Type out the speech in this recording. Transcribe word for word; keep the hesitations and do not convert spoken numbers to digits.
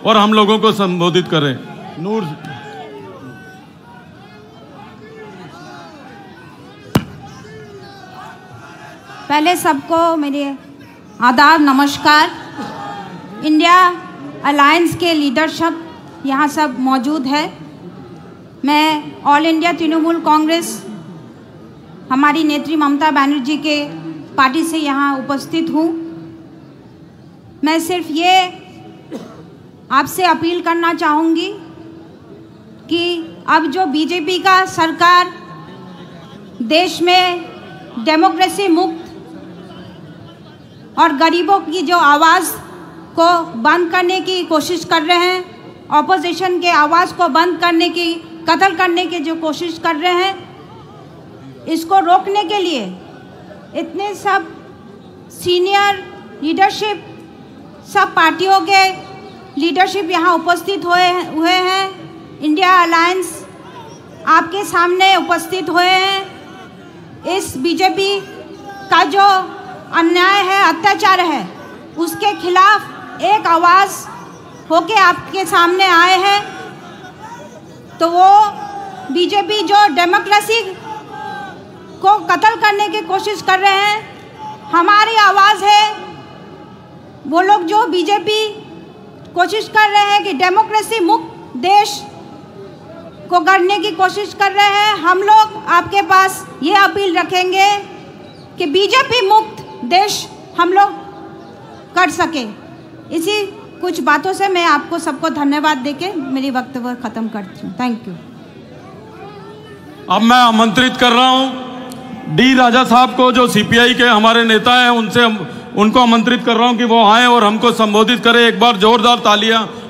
और हम लोगों को संबोधित करें। नूर पहले सबको मेरे आदाब नमस्कार। इंडिया अलायंस के लीडरशिप यहाँ सब मौजूद है। मैं ऑल इंडिया तृणमूल कांग्रेस हमारी नेत्री ममता बनर्जी के पार्टी से यहाँ उपस्थित हूँ। मैं सिर्फ ये आपसे अपील करना चाहूँगी कि अब जो बीजेपी का सरकार देश में डेमोक्रेसी मुक्त और गरीबों की जो आवाज़ को बंद करने की कोशिश कर रहे हैं, ऑपोजिशन के आवाज़ को बंद करने की, कत्ल करने की जो कोशिश कर रहे हैं, इसको रोकने के लिए इतने सब सीनियर लीडरशिप, सब पार्टियों के लीडरशिप यहाँ उपस्थित हुए हुए हैं। इंडिया अलायंस आपके सामने उपस्थित हुए हैं। इस बीजेपी का जो अन्याय है, अत्याचार है, उसके खिलाफ एक आवाज़ होके आपके सामने आए हैं। तो वो बीजेपी जो डेमोक्रेसी को कत्ल करने की कोशिश कर रहे हैं, हमारी आवाज़ है। वो लोग जो बीजेपी कोशिश कर रहे हैं कि डेमोक्रेसी मुक्त देश को करने की कोशिश कर रहे हैं, हम लोग आपके पास ये अपील रखेंगे कि बीजेपी मुक्त देश हम लोग कर सके। इसी कुछ बातों से मैं आपको सबको धन्यवाद देके मेरी वक्तव्य खत्म करती हूँ। Thank you. अब मैं आमंत्रित कर रहा हूँ डी राजा साहब को, जो सीपीआई के हमारे नेता हैं, उनसे उनको आमंत्रित कर रहा हूँ कि वो आए और हमको संबोधित करें। एक बार जोरदार तालियां